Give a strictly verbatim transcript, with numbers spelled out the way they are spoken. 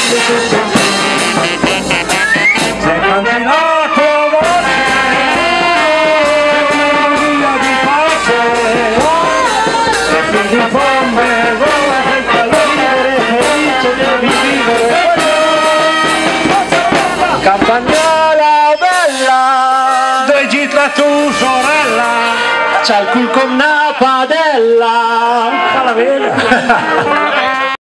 Se canti la tua voce una melodia di pace e figli in fondo senza vivere felice di vivere. Campagnola bella, dove gira tu sorella, c'ha il cul con una padella. Fa la vena.